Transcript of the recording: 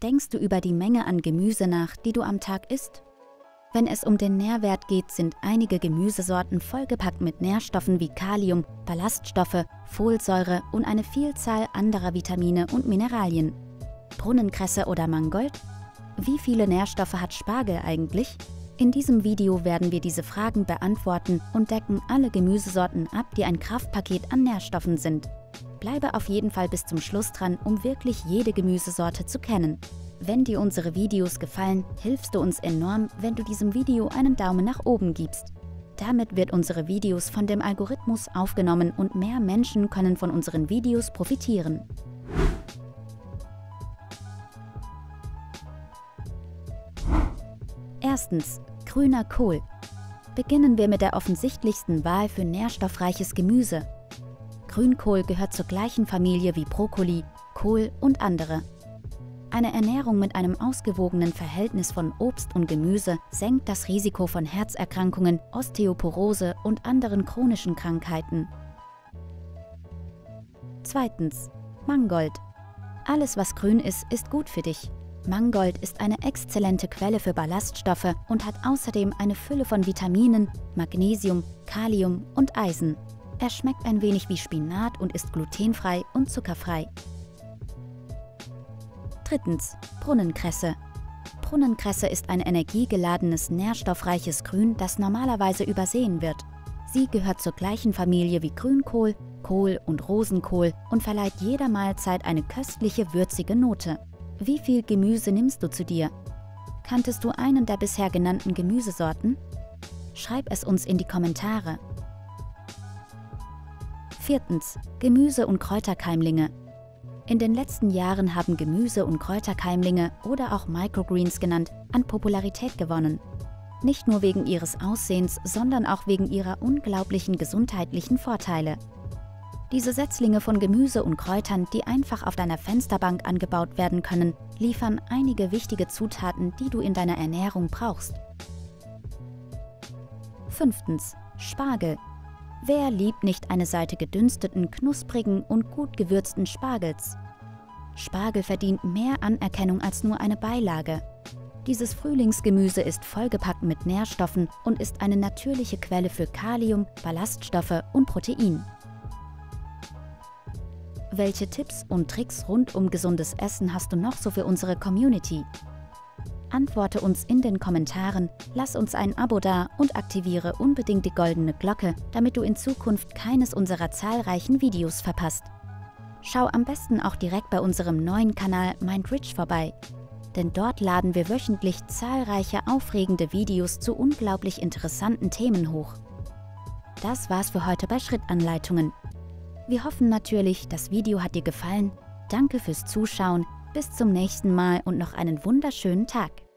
Denkst du über die Menge an Gemüse nach, die du am Tag isst? Wenn es um den Nährwert geht, sind einige Gemüsesorten vollgepackt mit Nährstoffen wie Kalium, Ballaststoffe, Folsäure und eine Vielzahl anderer Vitamine und Mineralien. Brunnenkresse oder Mangold? Wie viele Nährstoffe hat Spargel eigentlich? In diesem Video werden wir diese Fragen beantworten und decken alle Gemüsesorten ab, die ein Kraftpaket an Nährstoffen sind. Bleibe auf jeden Fall bis zum Schluss dran, um wirklich jede Gemüsesorte zu kennen. Wenn dir unsere Videos gefallen, hilfst du uns enorm, wenn du diesem Video einen Daumen nach oben gibst. Damit wird unsere Videos von dem Algorithmus aufgenommen und mehr Menschen können von unseren Videos profitieren. Erstens, grüner Kohl. Beginnen wir mit der offensichtlichsten Wahl für nährstoffreiches Gemüse. Grünkohl gehört zur gleichen Familie wie Brokkoli, Kohl und andere. Eine Ernährung mit einem ausgewogenen Verhältnis von Obst und Gemüse senkt das Risiko von Herzerkrankungen, Osteoporose und anderen chronischen Krankheiten. Zweitens, Mangold. Alles, was grün ist, ist gut für dich. Mangold ist eine exzellente Quelle für Ballaststoffe und hat außerdem eine Fülle von Vitaminen, Magnesium, Kalium und Eisen. Er schmeckt ein wenig wie Spinat und ist glutenfrei und zuckerfrei. Drittens, Brunnenkresse. Brunnenkresse ist ein energiegeladenes, nährstoffreiches Grün, das normalerweise übersehen wird. Sie gehört zur gleichen Familie wie Grünkohl, Kohl und Rosenkohl und verleiht jeder Mahlzeit eine köstliche, würzige Note. Wie viel Gemüse nimmst du zu dir? Kanntest du einen der bisher genannten Gemüsesorten? Schreib es uns in die Kommentare. Viertens, Gemüse- und Kräuterkeimlinge. In den letzten Jahren haben Gemüse- und Kräuterkeimlinge oder auch Microgreens genannt, an Popularität gewonnen. Nicht nur wegen ihres Aussehens, sondern auch wegen ihrer unglaublichen gesundheitlichen Vorteile. Diese Setzlinge von Gemüse und Kräutern, die einfach auf deiner Fensterbank angebaut werden können, liefern einige wichtige Zutaten, die du in deiner Ernährung brauchst. Fünftens, Spargel. Wer liebt nicht eine Seite gedünsteten, knusprigen und gut gewürzten Spargels? Spargel verdient mehr Anerkennung als nur eine Beilage. Dieses Frühlingsgemüse ist vollgepackt mit Nährstoffen und ist eine natürliche Quelle für Kalium, Ballaststoffe und Protein. Welche Tipps und Tricks rund um gesundes Essen hast du noch so für unsere Community? Antworte uns in den Kommentaren, lass uns ein Abo da und aktiviere unbedingt die goldene Glocke, damit du in Zukunft keines unserer zahlreichen Videos verpasst. Schau am besten auch direkt bei unserem neuen Kanal MindRich vorbei, denn dort laden wir wöchentlich zahlreiche aufregende Videos zu unglaublich interessanten Themen hoch. Das war's für heute bei Schrittanleitungen. Wir hoffen natürlich, das Video hat dir gefallen. Danke fürs Zuschauen. Bis zum nächsten Mal und noch einen wunderschönen Tag.